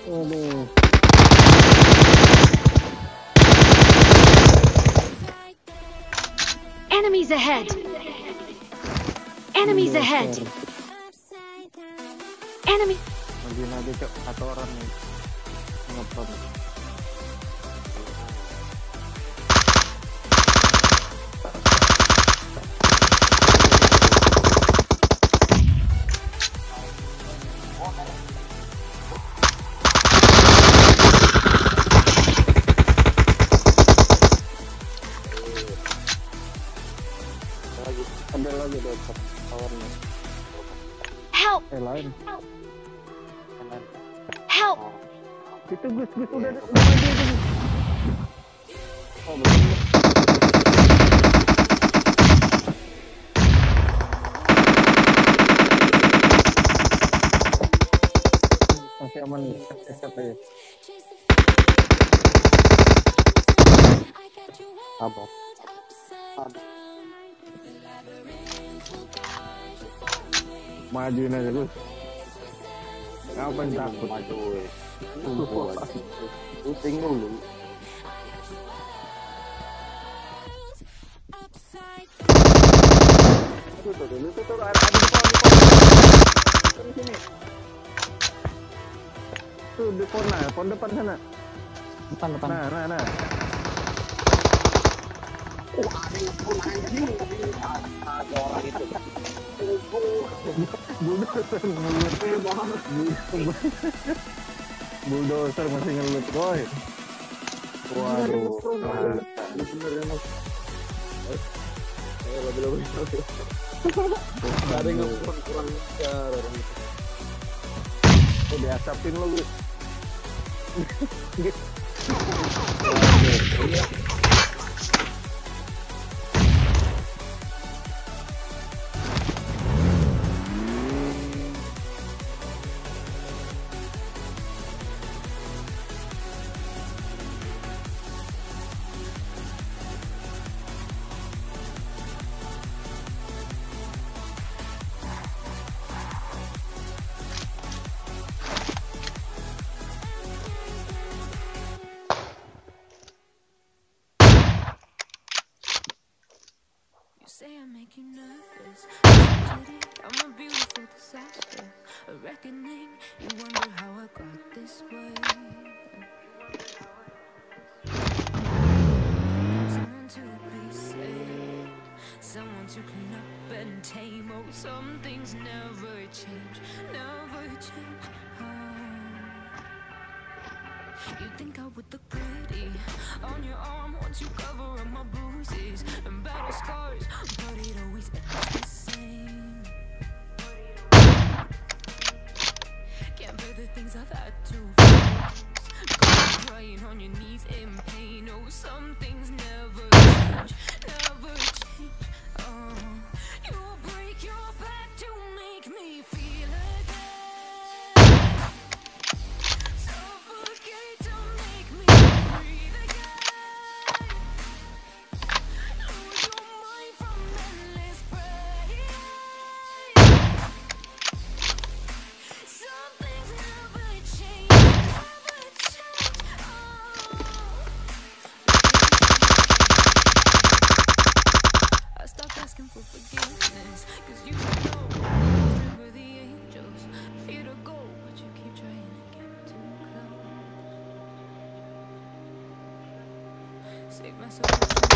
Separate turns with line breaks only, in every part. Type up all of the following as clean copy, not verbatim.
Aduh.
Enemies ahead. Enemies ahead. Enemy.
Majuin aja cok, satu orang nih ngepot. Ada lagi dokter powernya.
Help.
Lain.
Help.
Itu Gus udah maju itu. Oh belum. Masih aman nih, SKP. Apa? Majuin aja Gus. Ngapain takut? Maju weh. Pusing dulu. Tuh, ada di sini. Tuh, di pohon depan sana. Depan. Nah. Ada orang itu. Bulldozer masih ngelut, boy. Waduh. Ini bener ya, Mas. Ada yang kurang cara orang itu. Oh, diasapin lo, Gus.
Say I make you nervous. I'm a beautiful disaster. A reckoning. You wonder how I got this way. Someone to be saved. Someone to clean up and tame. Oh, some things never change. Never change. You think I would look pretty on your arm once you cover up my bruises and battle scars, but it always ends the same. Can't bear the things I've had to face. Crying on your knees in pain. Oh, some things never change, never change. You break your back to make me feel again. For forgiveness, 'cause you know we're the angels, fear to go, but you keep trying to get too close. Save myself.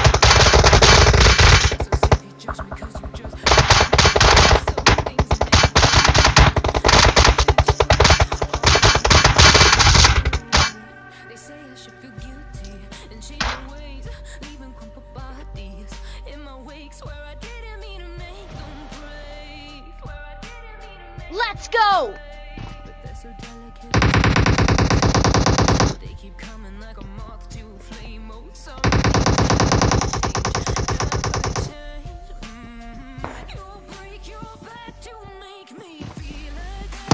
So save you judge me 'cause you just some things they say I should feel guilty and change my ways, leaving crumpled bodies in my wake. Swear I didn't mean to make them break.
Let's go.
But they're so delicate. They keep coming like a moth to a flame. Oh, some change. You'll break your back to make me feel again.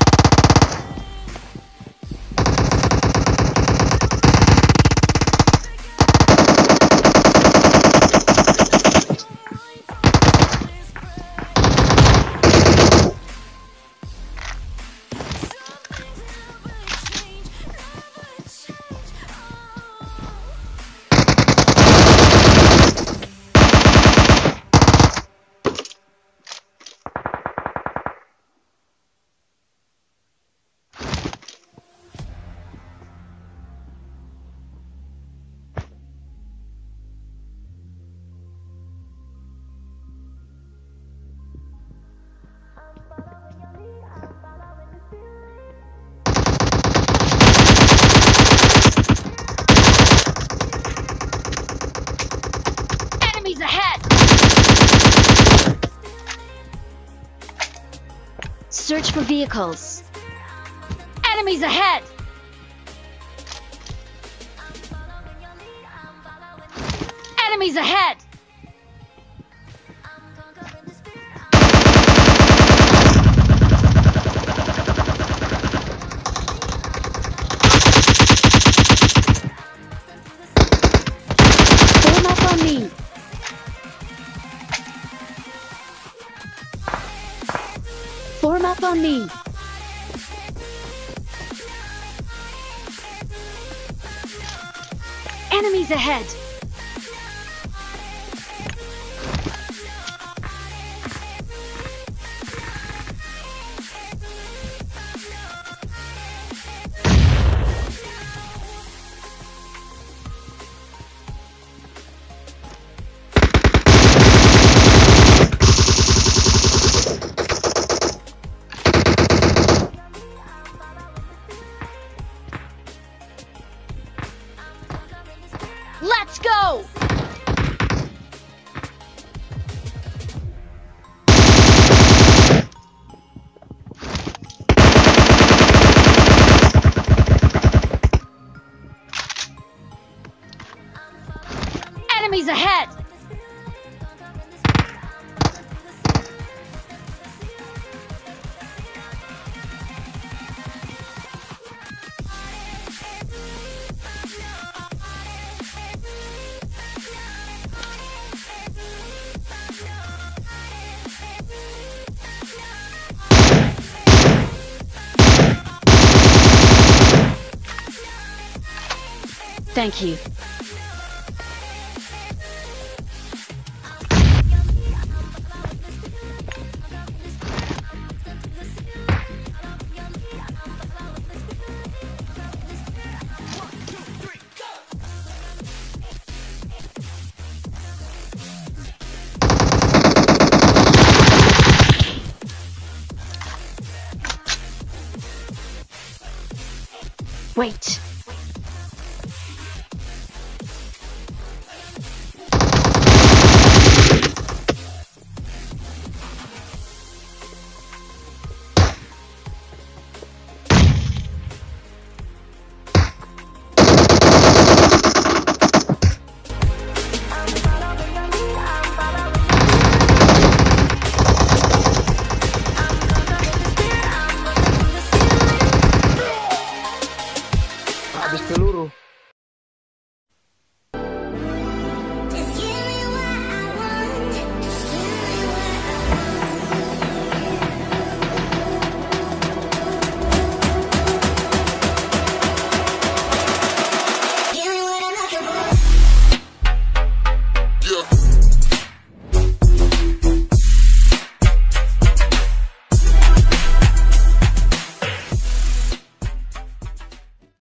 Some things never change.
Search for vehicles. Enemies ahead! Enemies ahead! Form up on me! Form up on me! Enemies ahead! Let's go! Enemies ahead! Thank you. Wait.